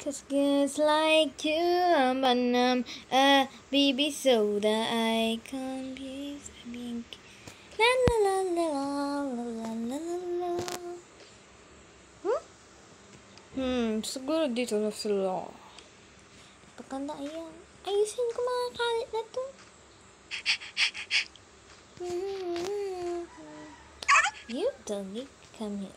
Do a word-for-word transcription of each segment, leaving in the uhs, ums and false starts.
'Cause girls like you, um, and um, a baby soda I confuse. I mean, la la la la la la la la la. Hmm? Hmm, siguro dito na sila. Pagkanda, ayan. Ayusin ko mga kalit na to. You doggy, come here.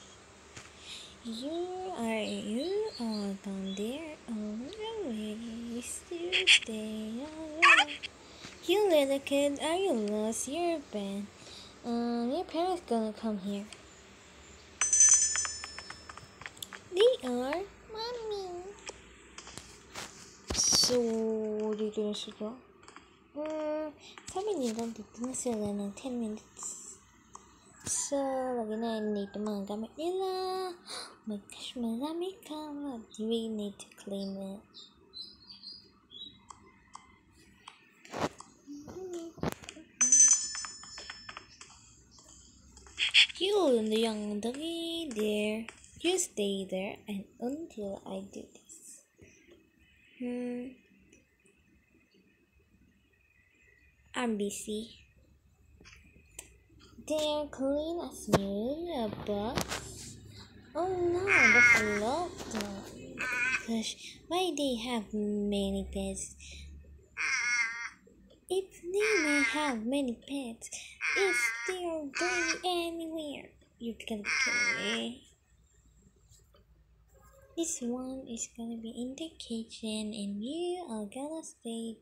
You are you are down there always to stay alone. You little kid, are you lost your pen? Um, your parents gonna come here. They are, mommy. So dito na sila. Hmm, sabi nila dito na sila ng ten minutes. So, lagi na need yung mga gamit nila. Oh my gosh, marami ka. We need to clean it. You and the young doggy there. You stay there and until I do this. Hmm. I'm busy. They're clean as new, a box. Oh no, that's a lot. Gosh, why they have many pets? If they may have many pets, if they are going anywhere, you can kill me. This one is gonna be in the kitchen, and you are gonna stay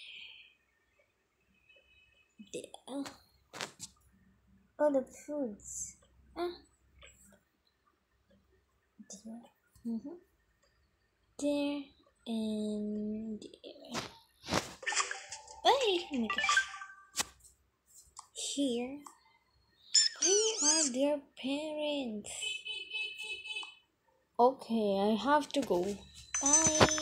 there. Oh, all the foods. Ah, there. Mm-hmm. There and there. Oh my gosh. Here. Where are their parents? Okay, I have to go. Bye.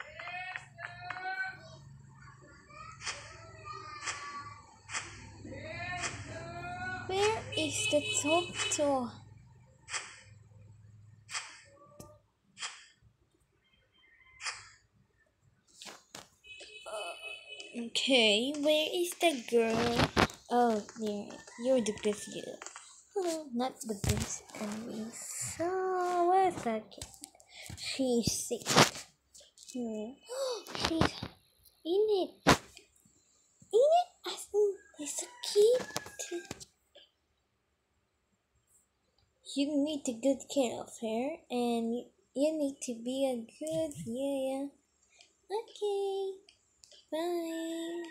Where is the toca? Okay, where is the girl? Oh, there. You're the best girl. Oh, not the best anyway. So, where's that kid? She's sick. Hmm. She's in it. In it? As in, there's a kid. You need to good care of her, and you, you need to be a good yeah yeah. Okay, bye.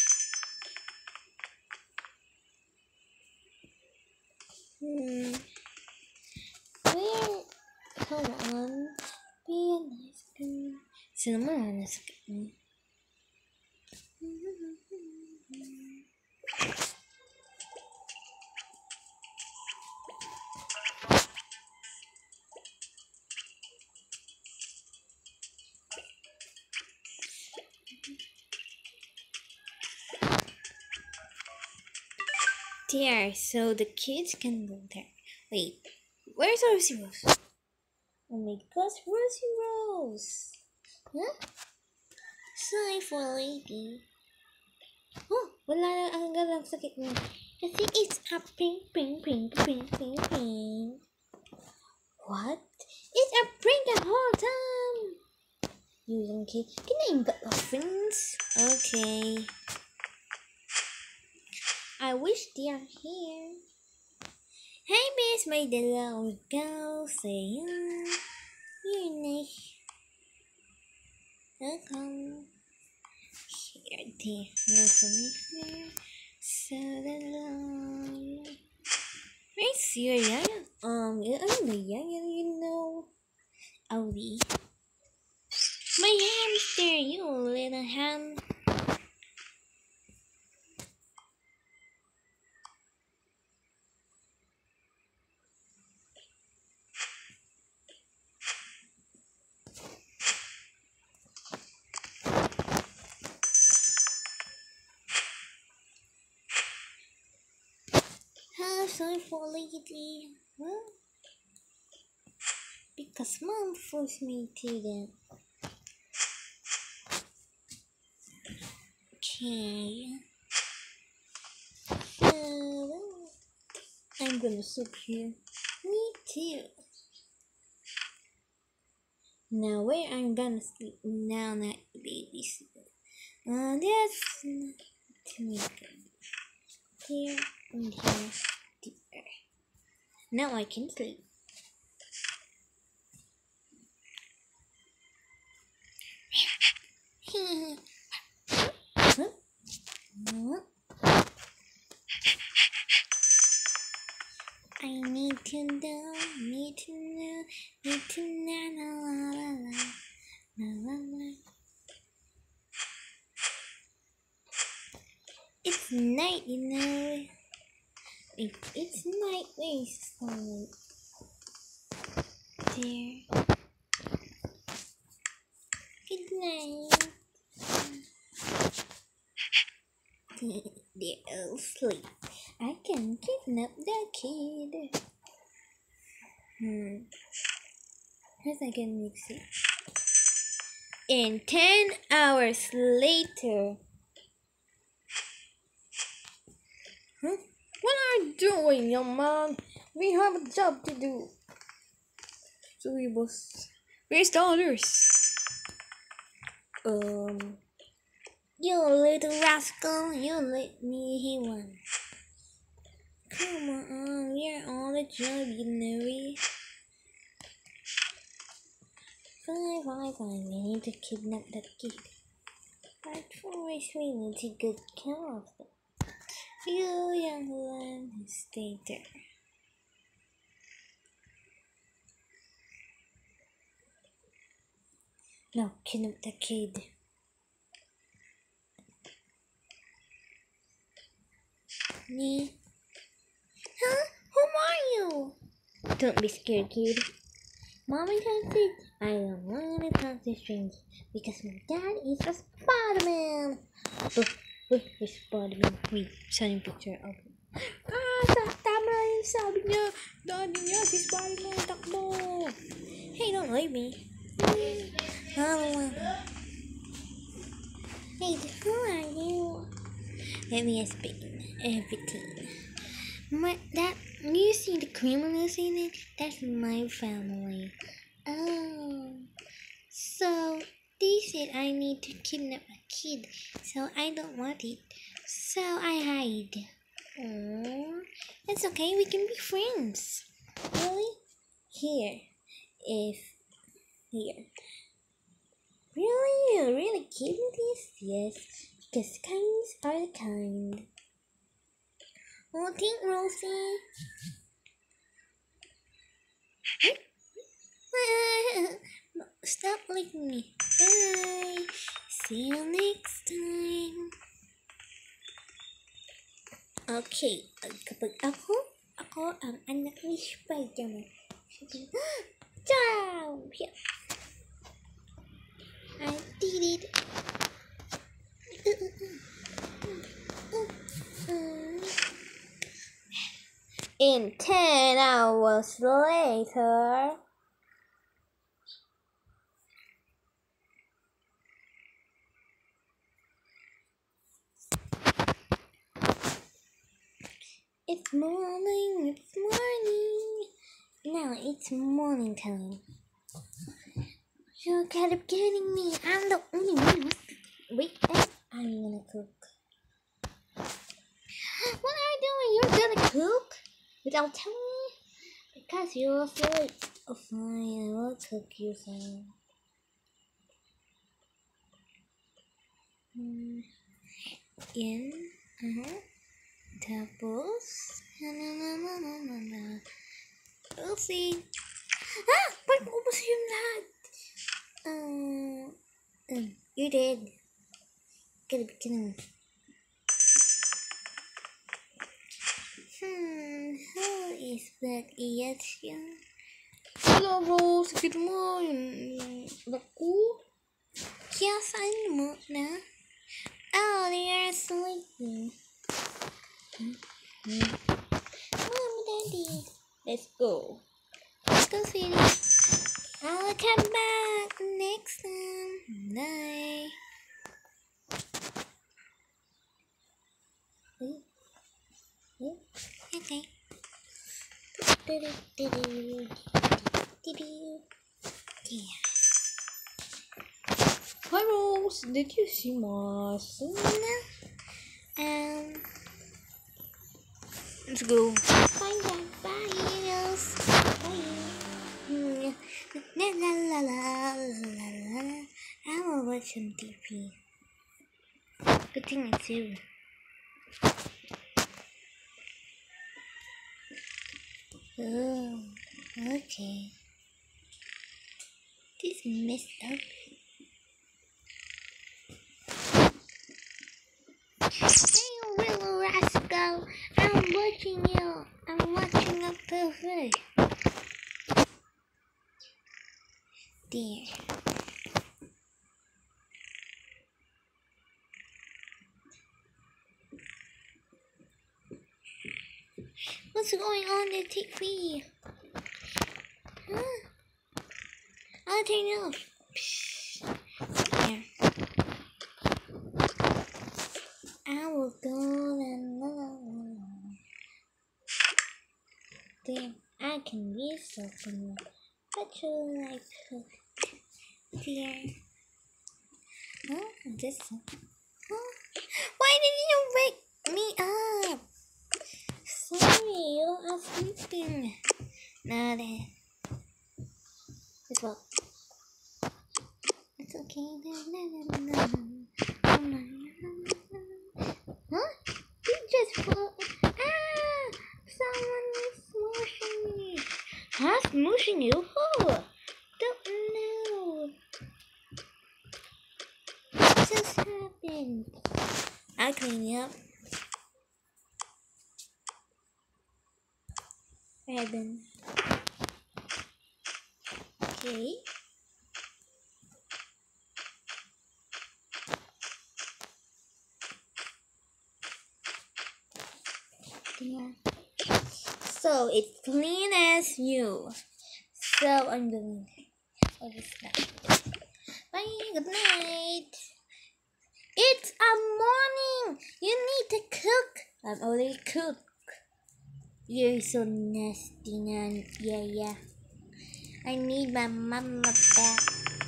Hmm. Where? Come on, be a nice girl. Sino mo na nasa kanya? There, so the kids can go there. Wait, where's RosieRose? Oh my gosh, RosieRose! Huh? Sorry for lady. Oh, wala lang ang galang sakit niya. Kasi it's a pink, pink, pink, pink, pink, pink. What? It's a prank the whole time! You young kid, can I got your friends? Okay. I wish they are here. Hey, miss, my little girl, say yeah. You're nice. Welcome. Here, there, no for me there. So the long. Where's your yaya? Um, ano na yaya, you know? Audi. My hamster, you little ham. How sorry for lately? Well, because Cause mom forced me to that. Okay. So I'm gonna sleep here. Me too. Now where I'm gonna sleep now, not babysitter. Uh, that's to make here and here, there. Now I can sleep. Huh? Huh? I need to know, need to know, need to know, la la la la la la. It's night, you know. If it's night, where is sunlight? There. Good night. They're asleep. I can kidnap the kid. Hmm. How's I can mix it? And ten hours later. Huh? What are you doing, young man? We have a job to do. Sorry, boss. Where's the others? Um, you little rascal, you let me hear one. Come on, we're on the job, you know it. Fine, fine, fine, we need to kidnap that kid. But first, we need to get care of them. You young lamb, stay there. No, kidnap the kid. Me? Huh? Who are you? Don't be scared, kid. Mommy can't see. I don't want to talk to strangers because my dad is a Spider-Man. Oh, oh, where's Spider-Man? Wait, send a picture of him. Ah, tama yung sabi niya. Daddy niya si Spider-Man, takbo. Hey, don't leave me. Hello. Hey, who are you? Let me explain everything. My, that, you see the criminals in it? That's my family. Oh. So, they said I need to kidnap a kid. So, I don't want it. So, I hide. Oh, it's okay. We can be friends. Really? Here. If. Here. Really? You really give me this? Yes. Because kinds are the kind. Oh, thank Rosie. Stop licking me. Bye. See you next time. Okay, kapag ako, ako ang anak ni Spider-Man. Ciao! I did it. In ten hours later. It's morning, it's morning. Now it's morning time. You gotta be kidding me. I'm the only one who's wake up. I'm gonna cook. What are you doing? You're gonna cook? Without telling me? Because you're asleep. Oh fine, I will cook you some. Mm. In, uh-huh. Tapos, na na na na na na na. We'll see. Ah! Ba't mo ubos yung lahat? Uh, um, you did. Gotta be kidding me. Hmm, who is that yet? Hello, bro. Sakit mo yung laku. Kaya saan mo na? Oh, they are sleeping. Hmm. Mommy, Daddy. Let's go. Let's go, sweetie. I'll come back next time. Bye. Okay. Yeah. Hi Rose, did you see my son? Um, Let's go. bye, bye, bye, Rose. Bye. La la la la la la. I will watch some T V. Good thing it's you. Oh, okay. This is messed up. Hey, little rascal! I'm watching you. I'm watching a perfect. There. What's going on in the T V? Huh? I'll turn it off. There. I will go and Damn, I can be something but you like dear. Huh? This one. Huh? Why did you wake me up? Sorry, you are sleeping. Now then. It's well. It's okay. Huh? You just fall. Ah! Someone is smooshing me. Huh? Smooshing you? Who? Don't know. What just happened? I'll clean you up. Right then. Okay. Yeah. So it's clean as new. So I'm going. Oh, this night. Bye. Good night. It's a morning. You need to cook. I'm already cooked. You're so nasty, man. Yeah, yeah. I need my mama back.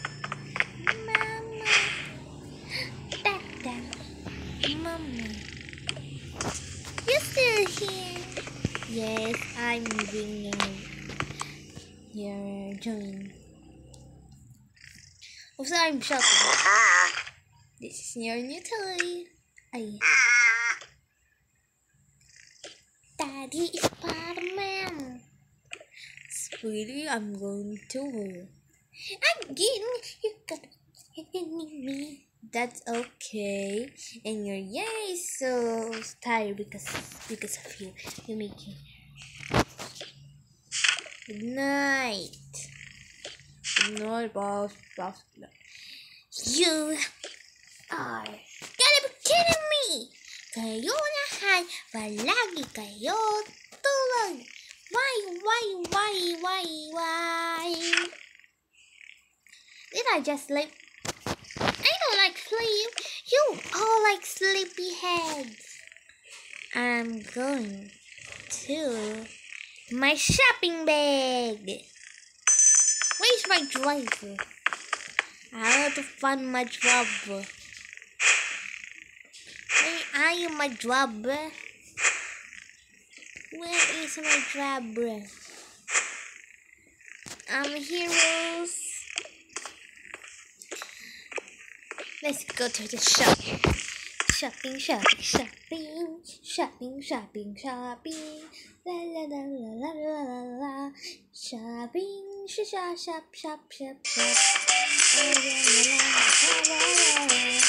Mama. Back down. Mama. You're still here. Yes, I'm bringing your join. Also, I'm shopping. This is your new toy. Ay. Daddy is Spider-Man. Sweetie, I'm going to her. Again, you got hitting me. That's okay. And your yay is so tired because because of you. You make it. Good night. Good night, boss. Boss. You are gotta be kidding me. Kayo lahat, palagi kayo tulog. Why, why, why, why, why? Did I just sleep? I don't like sleep. You all like sleepyheads. I'm going to my shopping bag. Where's my driver? I have to find my driver. Where are you, my driver? Where is my driver? I'm heroes. Let's go to the shop. Shopping, shopping, shopping, shopping, shopping, shopping. La la la la la la la la. Shopping, shop, shop, shop, shop, shop, shop. La la la la la la la.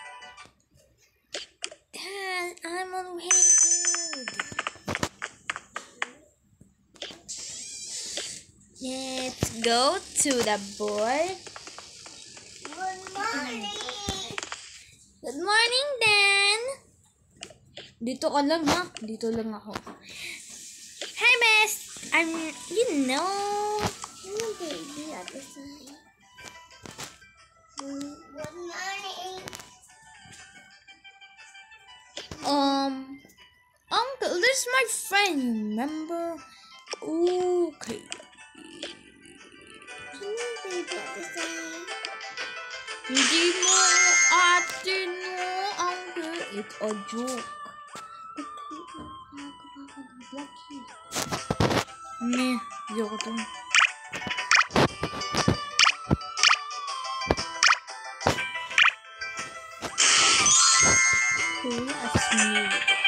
Dad, I'm already good. go to the board. Good morning. Good morning, Dan. Dito ka lang ha. Dito lang ako. Hi, Bess. I'm, you know. I'm a baby at the side. Good morning. Um, Uncle, this is my friend, remember? Okay. I'm a baby at the side. Hindi mo atin mo, Uncle. It's a joke. Meh, joke to. That's me.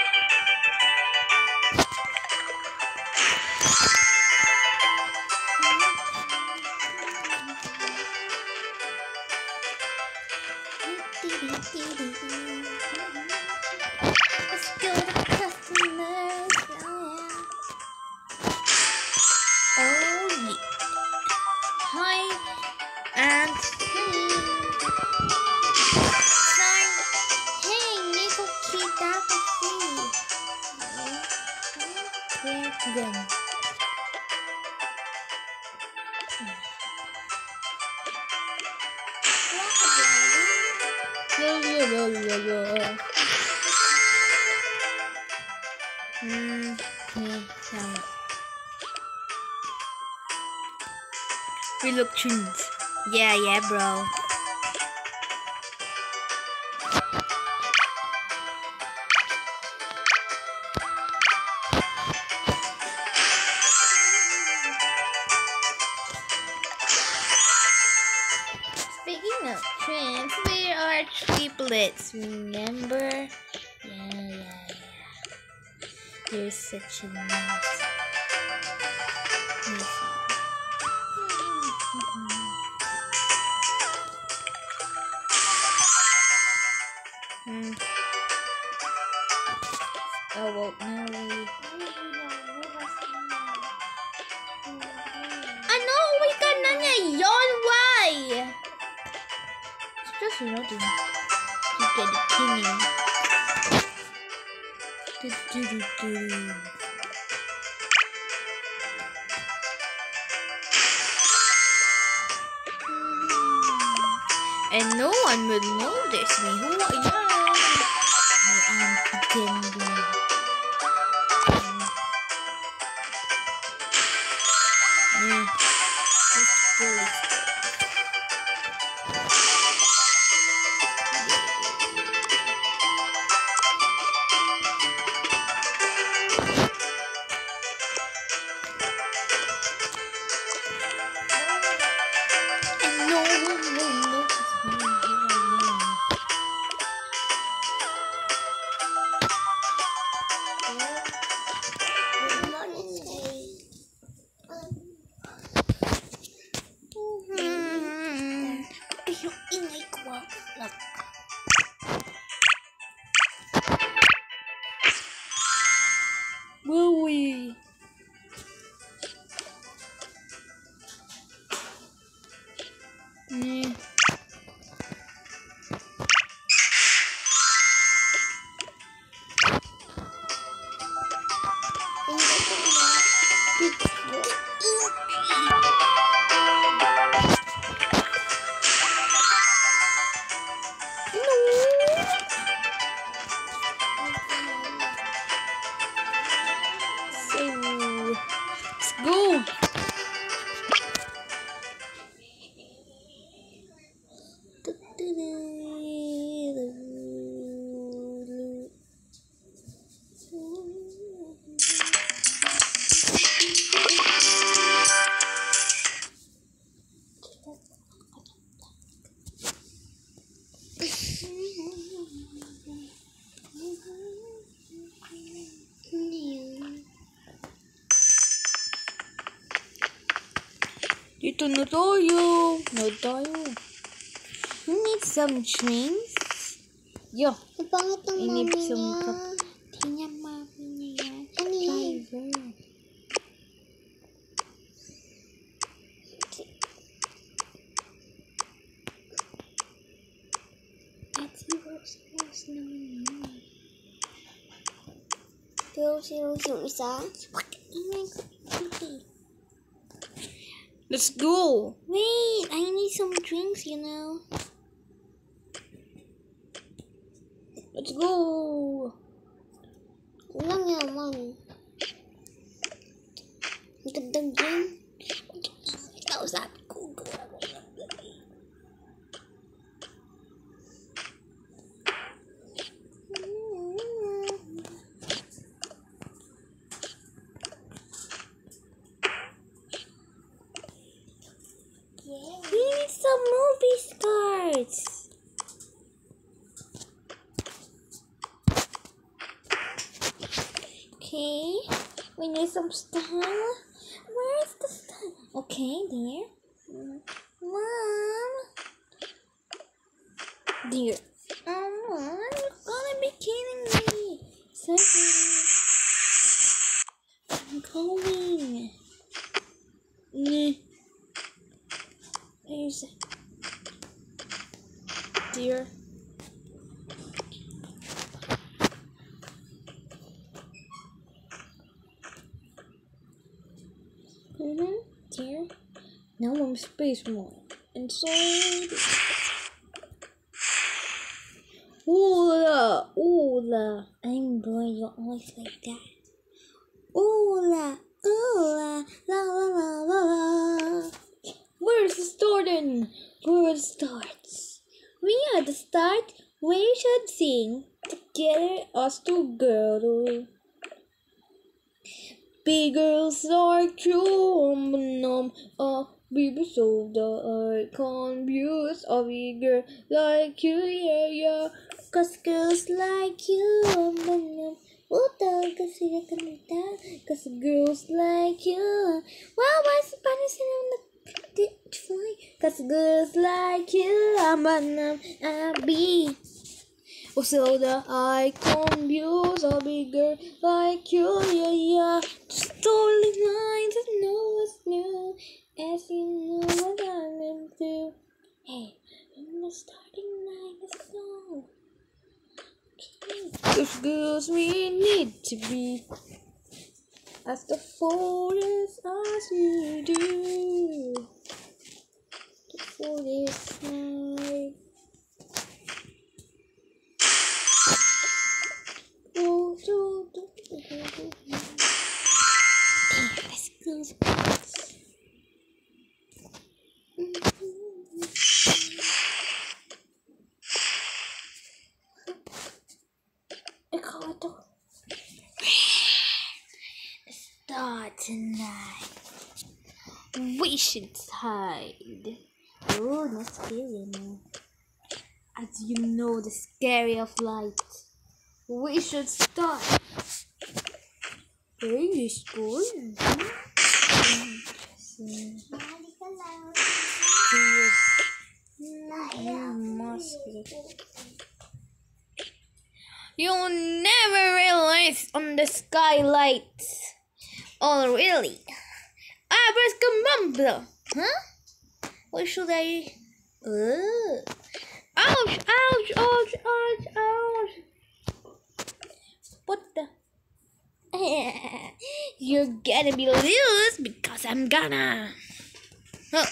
Let's go to customers. Oh, yeah. Hi, and Sorry. Hey, Nico, kita kasi. okay, then. La, la, la, la, la. Hmm, yeah, tama. We look tuned. Yeah, yeah, bro. Speaking of twins, we are triplets, remember? Yeah, yeah, yeah. You're such a nice. nice. Hmm. Oh, well, no way. Ano? Uwi ka na ngayon? Why? It's just loading. You get it, kidding. Do, do, do, do. And no one will notice me. Who I am? I am pretending. Yeah. Just really and no one will notice me. Who I am. Good morning, day. Ay, yung ingay ko ah. Lang. Wooey. Hmm. So, let's go. Dito na tayo. Na tayo. You need some drinks? Yo. Ang pangit ng I need mami some niya. cup. Tingnan mami niya yan. Ano yan? Driver. Rosie Rose yung isa. Let's go. Wait, I need some drinks, you know. Let's go. Walang yaman. Ang gandang yan. Ikaw sabi ko. We need some movie cards. Okay, we need some style. Where is the style? Okay, there. Mom. Dear. Oh, Mom, you're gonna be kidding me. Sorry. I'm going. Nah. Where's it? Dear. Mm-hmm. Dear. Now I'm space more. Inside. Oola, oola. I'm bored. You're always like that. Ooh la, ooh la, la la la la la. Where's the starting? Where it starts? We are the start. We should sing together, us two girls. Big girls are true, um, uh, baby so the I can't use a big girl like you, yeah, yeah. Cause girls like you, um, um, utal kasi na kanita. Cause girls like you. Wow, what's the Spanish on the fly? Cause girls like you, um, um, I be. Oh, so the I can't use a big girl like you, yeah, yeah. Just totally blind to know what's new. As you know what I'm into. Hey, in the starting line is song. Okay. Those girls we need to be as the forest as you do. The forest side. Oh, do, do, do, do, do. Hey, let's close this. Ikaw ito. Start tonight. We should hide. Oh, not scary no. As you know the scary of light. We should start. Very school. You'll never realize on the skylight. Oh, really? Abracadabra. Huh? What should I... Oh. Ouch, ouch, ouch, ouch, ouch. What the... You're gonna be loose because I'm gonna... Huh.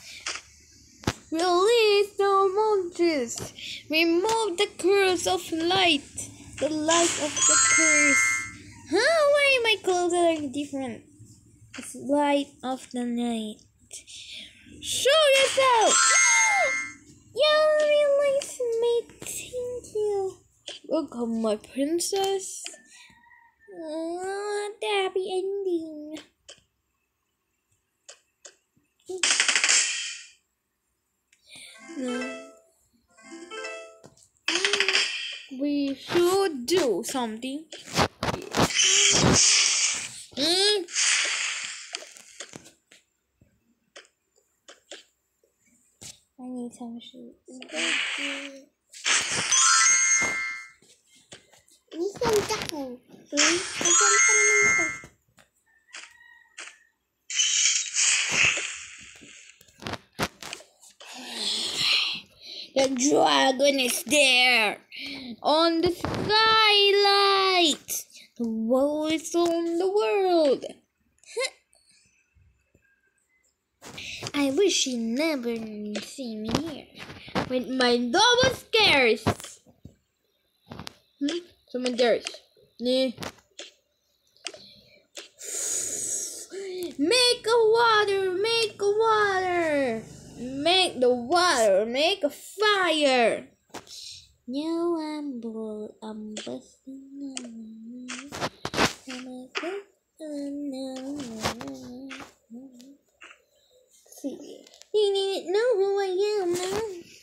Release the monsters. Remove the curse of light. The light of the curse. Huh? Why my clothes are different? It's light of the night. Show yourself! You realize me, thank you. Welcome, my princess. Oh, happy ending. No. We should do something. Mm. I need some shoes. Minsan ako. Hmm? Minsan pa naman ito. The dragon is there on the skylight. The world is on the world. I wish she never see me here. With my double scares. Hmm? Someone dares. Nah. Make a water, make a water. Make the water, make a fire. Now I'm bold, I'm busting. See, you need to know who I am now.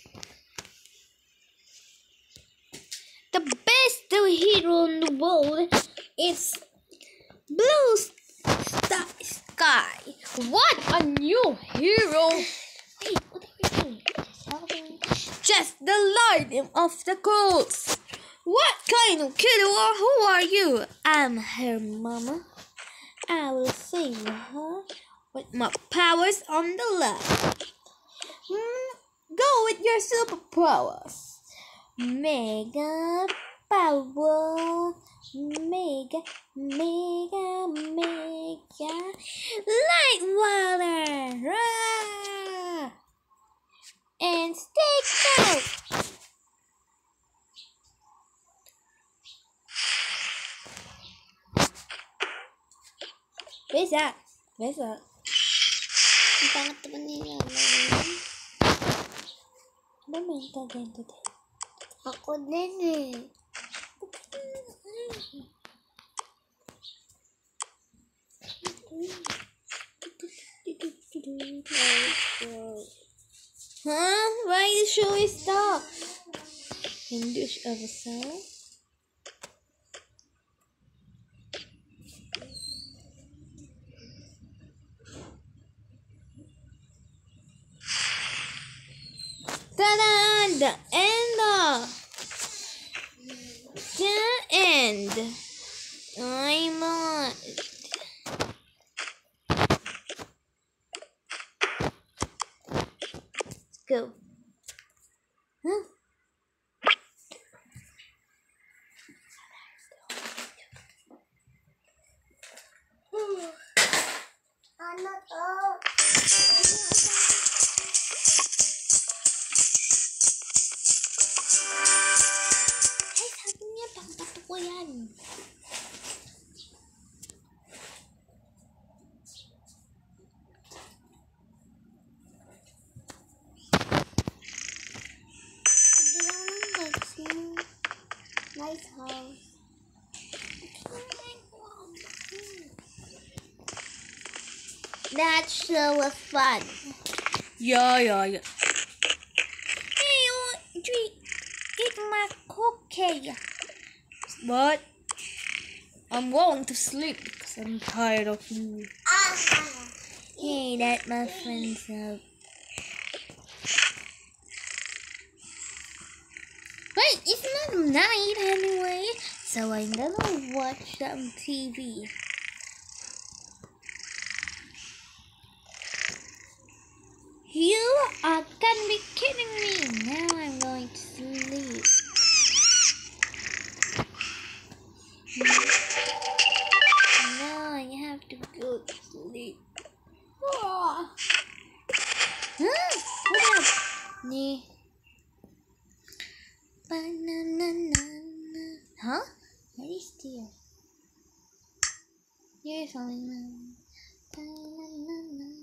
The best hero in the world is Blue Star Sky. What a new hero! Wait, what are you doing? Just helping. Just the lighting of the coals. What kind of kid or who are you? I'm her mama. I will save her. With my powers on the left. Mm, go with your superpowers. Mega power. Mega, mega, mega. Light water. Rah! And stick out. Where's that? Where's that? Ang pangat naman nila. Ano meron ka again today? Ako din eh. Huh? Why the show is stop? English episode. Ta-da! The end of the end. I'm on. Let's go. Huh? Ano to? Ay, sabi niya, pangbato ko yan. Hindi lang ng next mo. Nice house. That show was fun. Yeah, yeah, yeah. Hey, you drink, eat my cookie. But I'm going to sleep because I'm tired of you. Ah! Hey, that my friends up. Wait, it's not night anyway, so I'm gonna watch some T V. You are gonna be kidding me. Now I'm going to sleep. No, I have to go to sleep. Oh. Huh? What up? Ni. Banana. Huh? What is there? Here's something. Banana.